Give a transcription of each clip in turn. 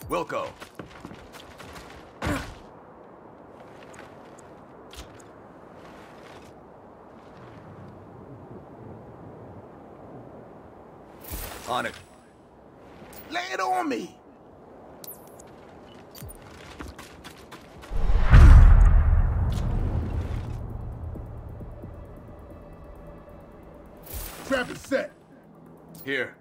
Wilco. On it. Lay it on me! Trap is set. Here.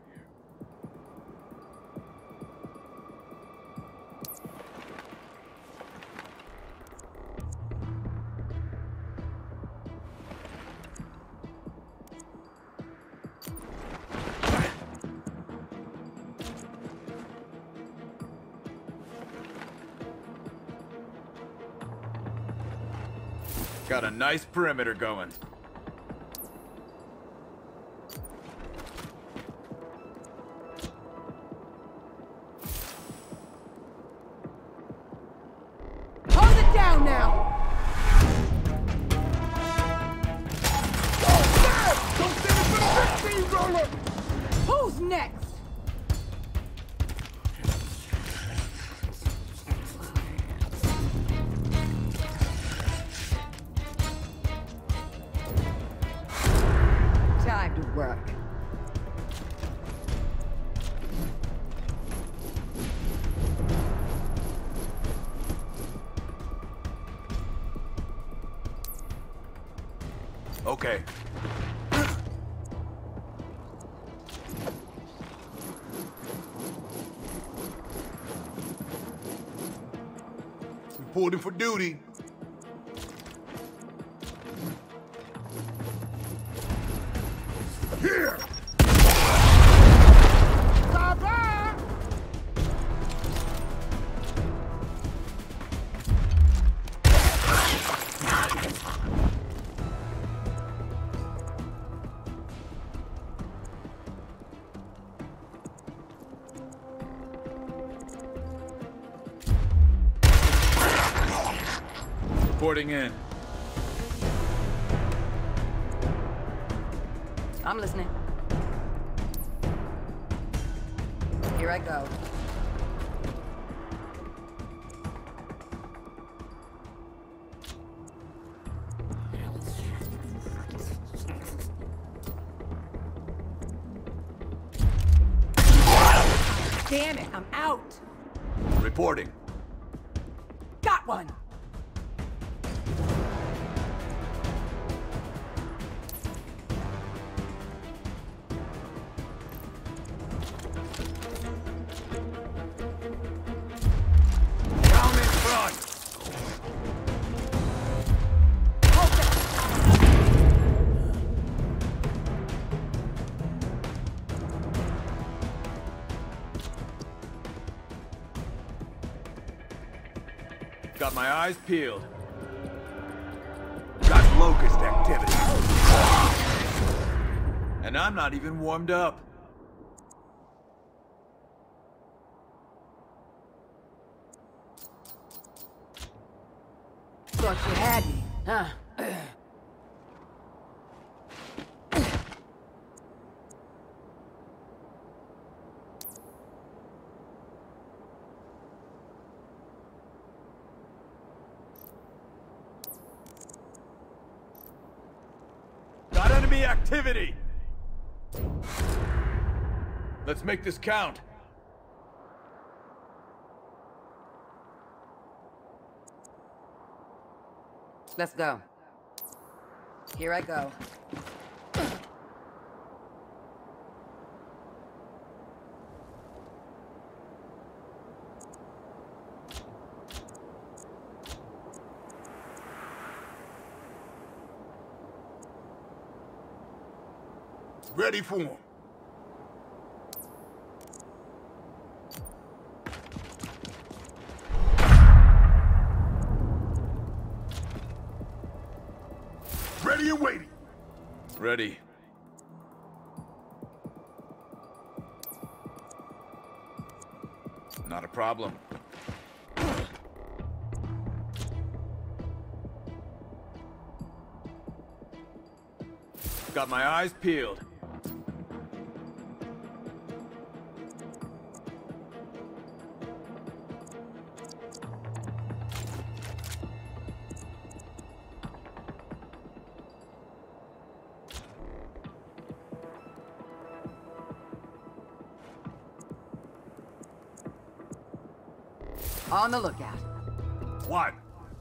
Got a nice perimeter going. Hold it down now! Don't send it for the 15 roller! Who's next? Time to work. Okay. Reporting for duty. Here! Bye-bye! Reporting in. I'm listening. Here I go. Damn it, I'm out. Reporting. Got one. Down in front. Got my eyes peeled. Got locust activity. And I'm not even warmed up. Thought you had me, huh? Got enemy activity! Let's make this count. Let's go. Here I go. Ready for him. Ready and waiting. Ready. Not a problem. Got my eyes peeled. On the lookout. What?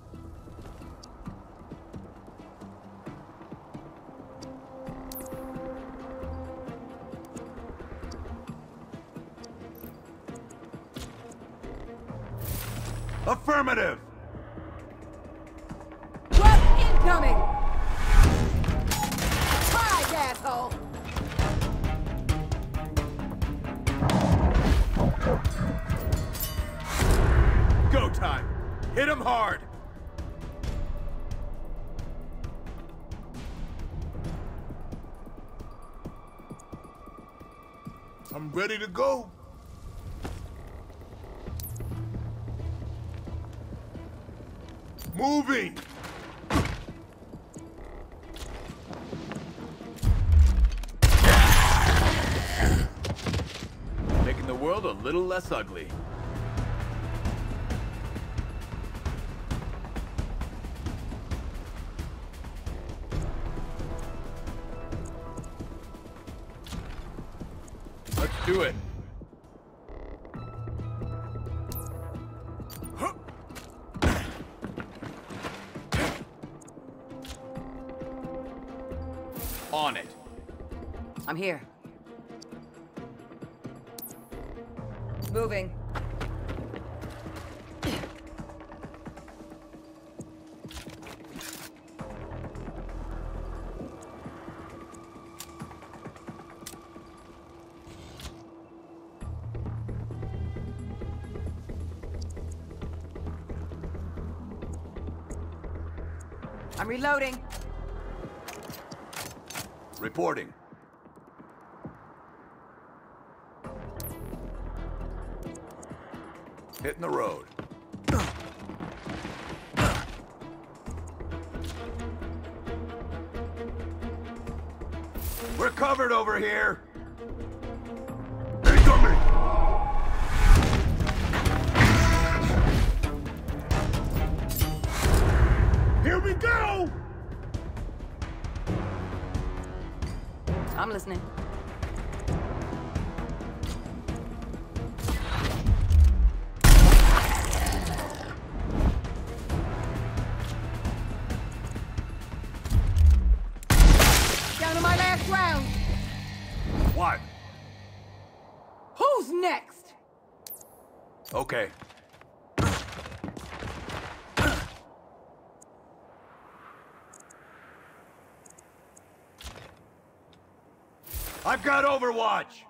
Affirmative! Drop incoming! Hi, asshole! Go time! Hit him hard! I'm ready to go. Moving! Making the world a little less ugly. Let's do it. On it. I'm here. Moving. I'm reloading. Reporting. Hitting the road. We're covered over here. Incoming! Here we go! I'm listening. Down to my last round. What? Who's next? Okay. I've got Overwatch!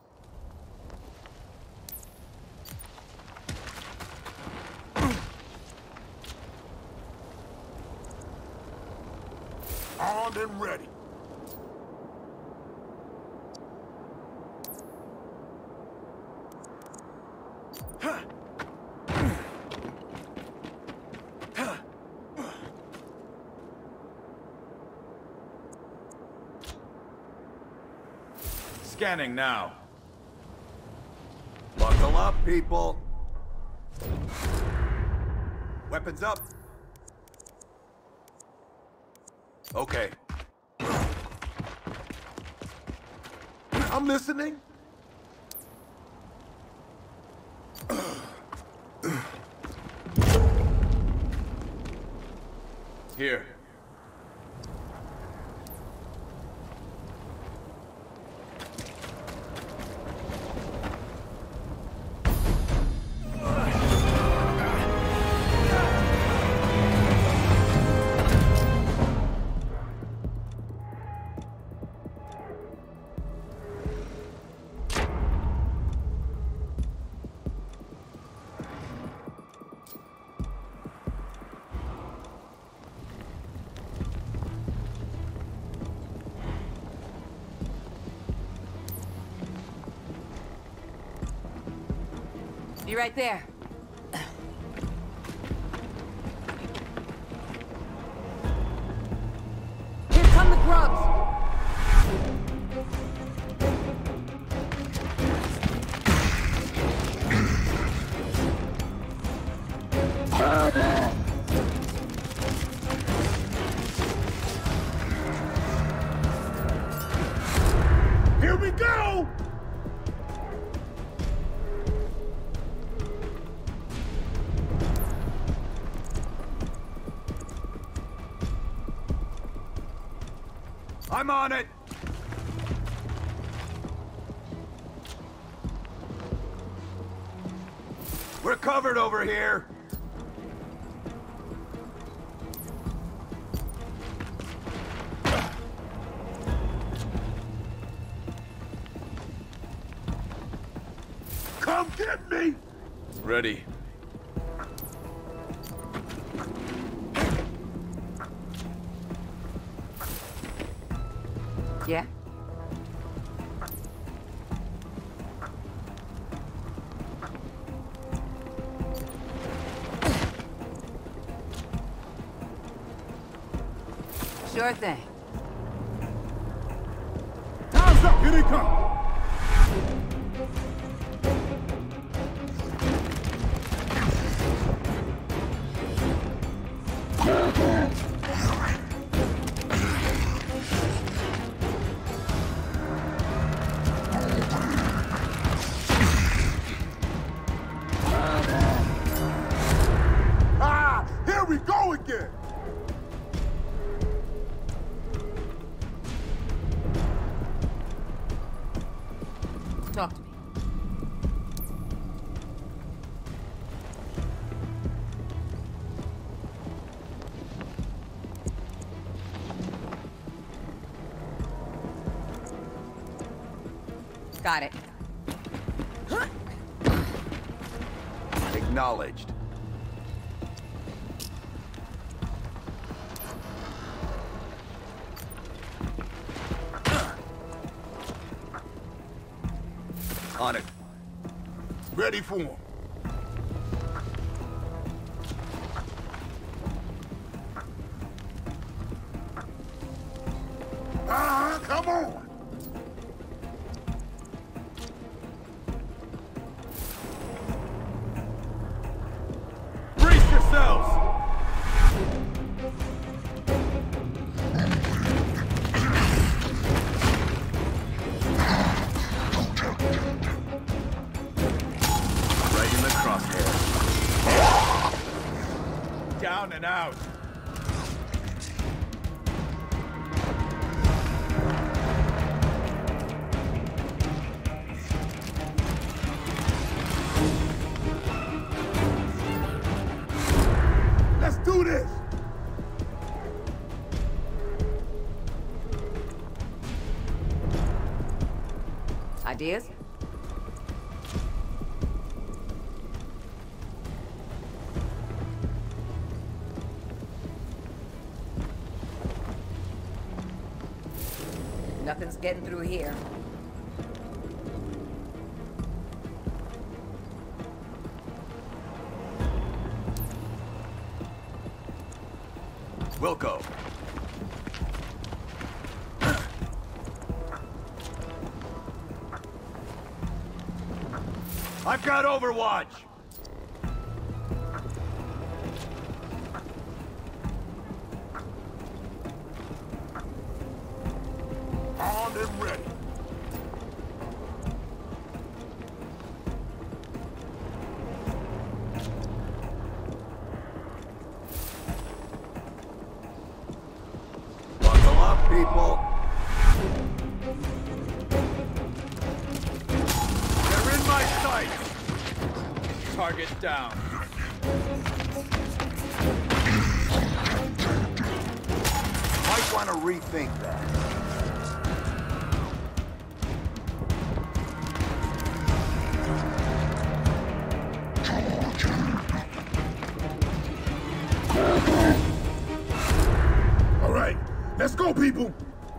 Armed and ready. Scanning now. Buckle up, people. Weapons up. Okay. I'm listening. Here. Be right there. Here come the grubs. Here we go! I'm on it! We're covered over here! Come get me! Ready. Yeah? Sure thing. Time's up! Here they come! Here we go again! Talk to me. Got it. Acknowledged. On it. Ready for him. Come on! Brace yourselves! Right in the crosshair. Down and out. Let's do this! Ideas? Nothing's getting through here. Wilco. I've got Overwatch! Armed and ready. Buckle up, people. They're in my sights. Target down. Might want to rethink that. All right, let's go, people!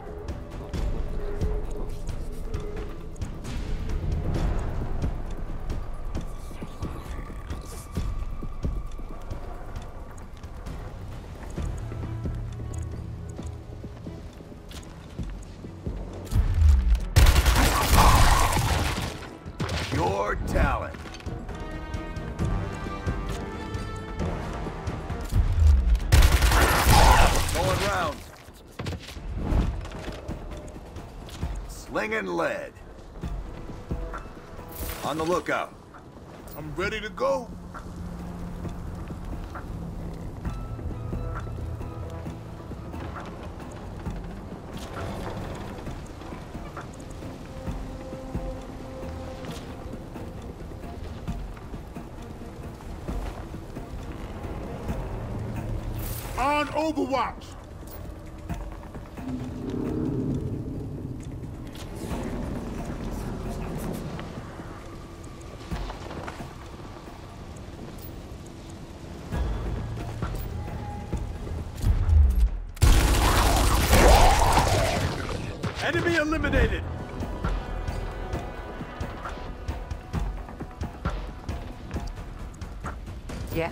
Your talent. Going rounds. Slinging lead. On the lookout. I'm ready to go. on Overwatch. Enemy eliminated! Yeah?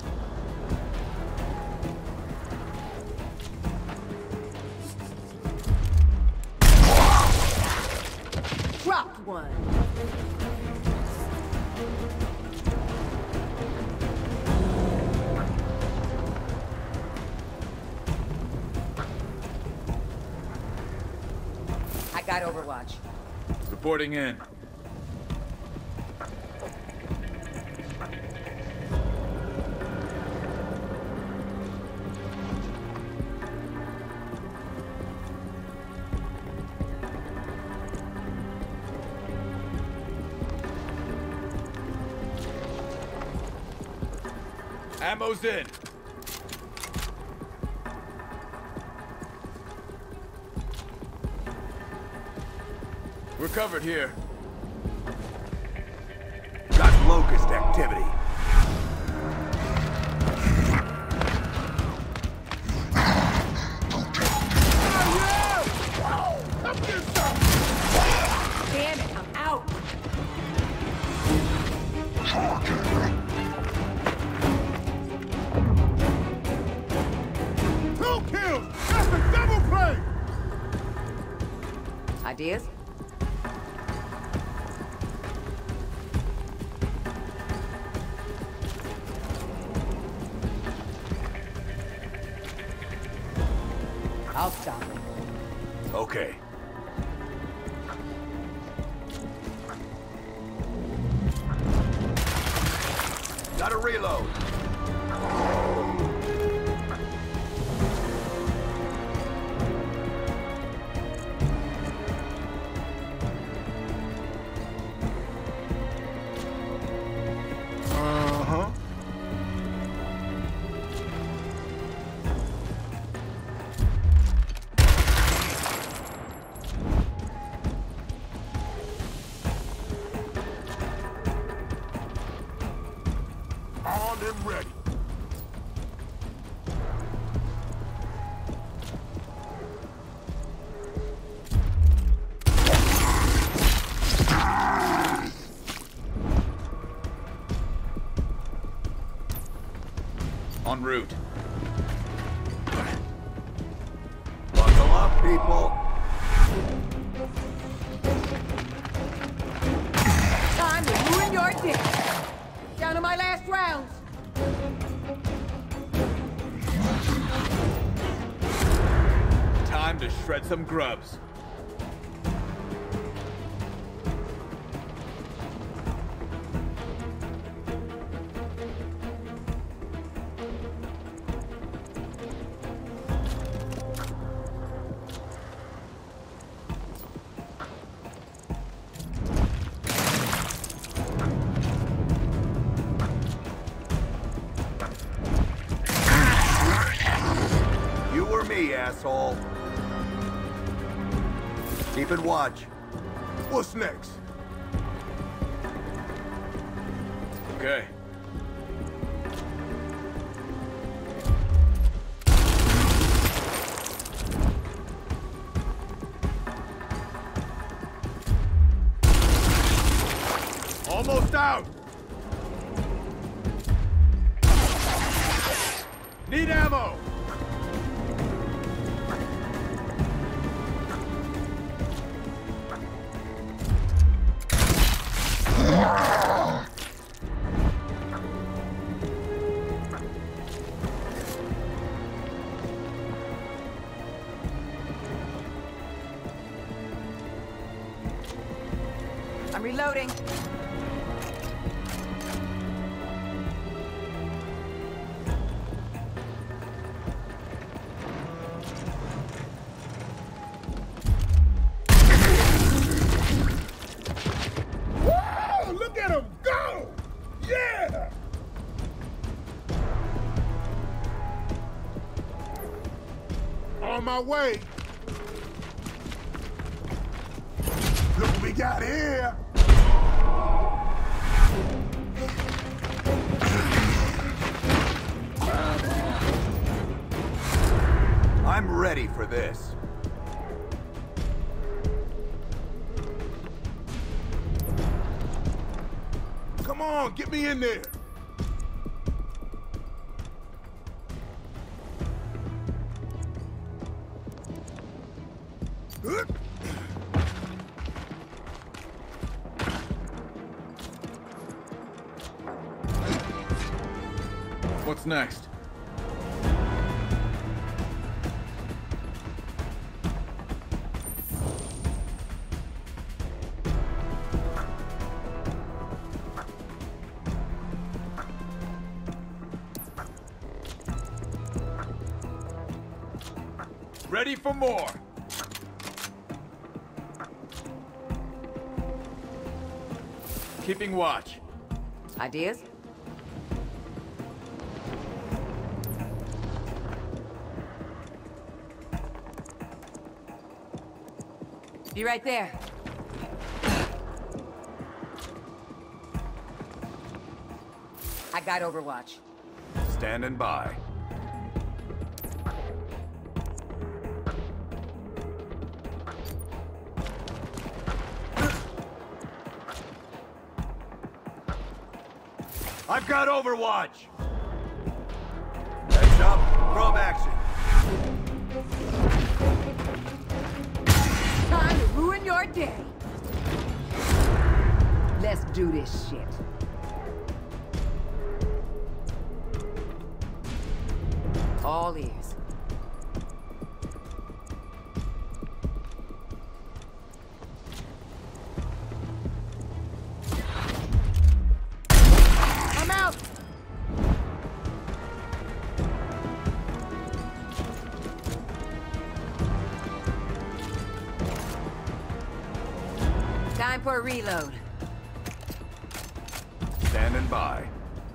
Dropped one! I got Overwatch. Reporting in. Ammo's in. We're covered here. Got locust activity. Damn it, I'm out! Two kills! That's a double play! Ideas? I'll stop it. Okay. Gotta reload. Uh-huh. Armed and ready. En route. Buckle up, people. Time to ruin your day! Down to my last rounds! Time to shred some grubs. You or me, asshole. Keeping watch. What's next? Okay. Almost out! Need ammo! I'm reloading. Whoa! Look at him go! Yeah! On my way. Look what we got here. I'm ready for this. Come on, get me in there. What's next? Ready for more. Keeping watch. Ideas? Be right there. I got Overwatch. Standing by. I've got Overwatch! Heads up, probe action. Time to ruin your day. Let's do this shit. All ears. I'm out! Time for a reload. Standing by.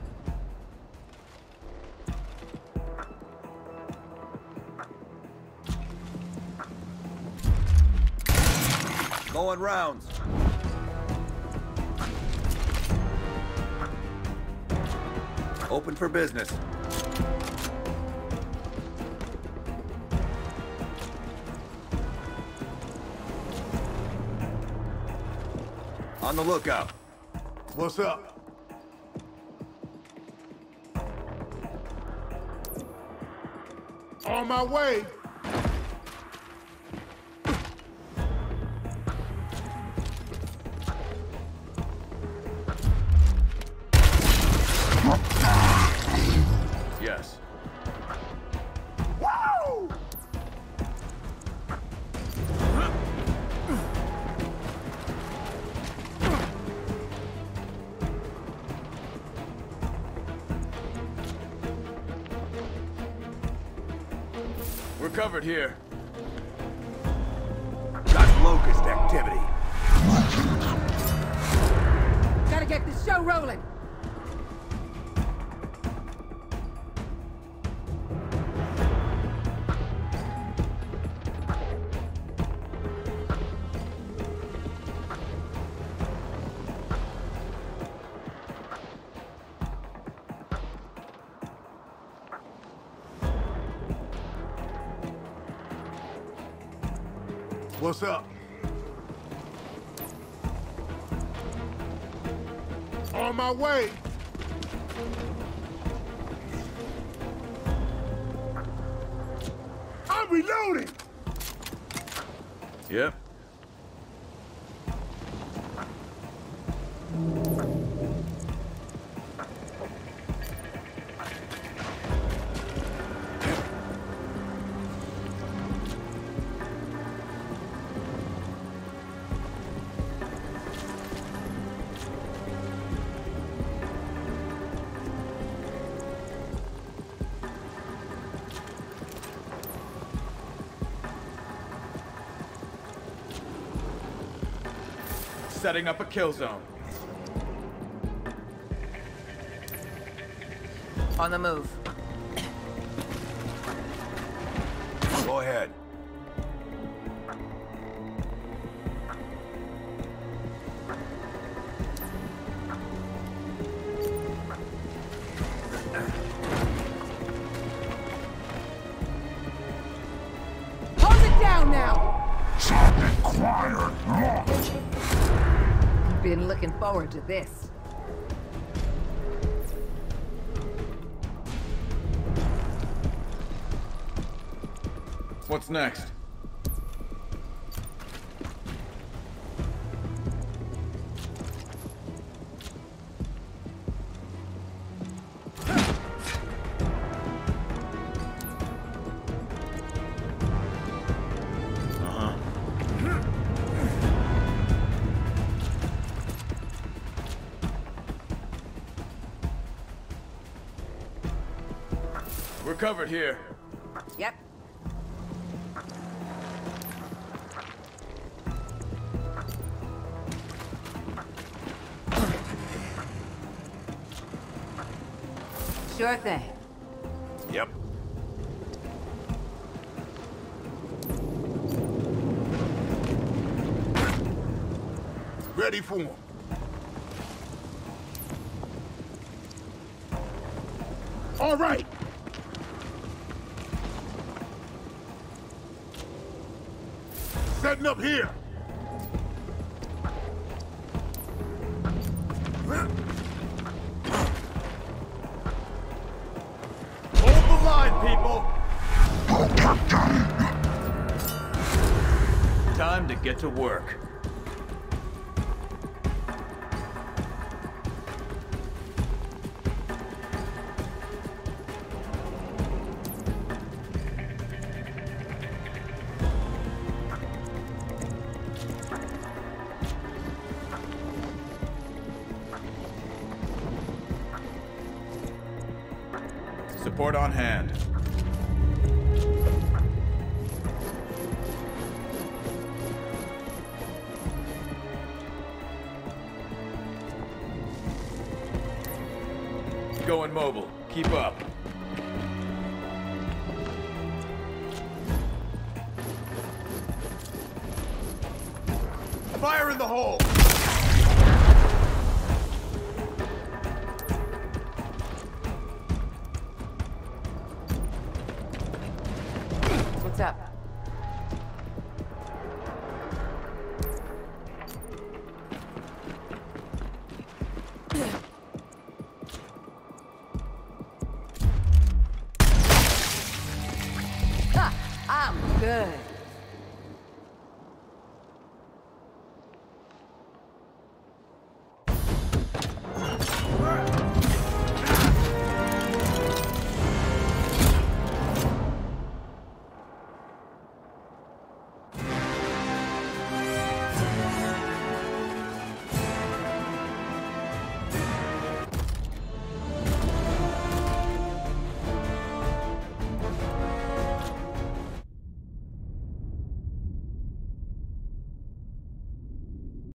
Going rounds. Open for business. On the lookout. What's up? On my way. Yes. Woo! We're covered here. Got locust activity. Gotta get the show rolling. What's up? On my way. I'm reloading. Yep. Setting up a kill zone. On the move. Go ahead. Hold it down now! Been looking forward to this. What's next? We're covered here. Yep. Sure thing. Yep. Ready for him. All right. Setting up here. Hold the line, people! Time to get to work. Support on hand. Going mobile. Keep up. Fire in the hole! What's up? Ha! I'm good.